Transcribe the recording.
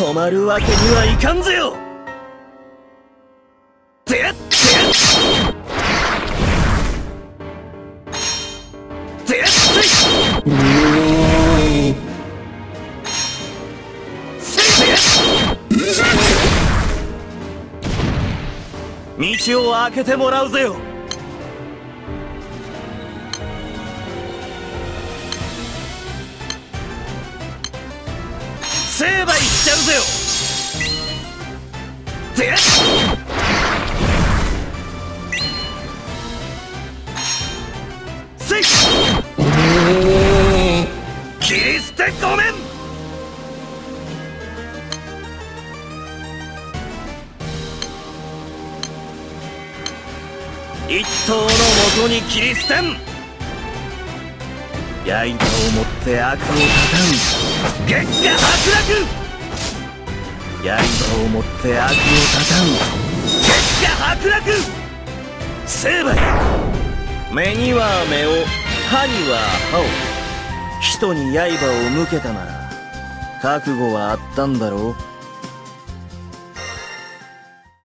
止まるわけにはいかんぜよ。てっ道を開けてもらうぜよ。成敗しちゃうぜよ。てっせい切り捨てごめん。一刀のもとに切り捨てん。刃を持って悪をたたう月下伯楽。刃を持って悪をたたう月下伯楽。成敗。目には目を、歯には歯を。人に刃を向けたなら覚悟はあったんだろう。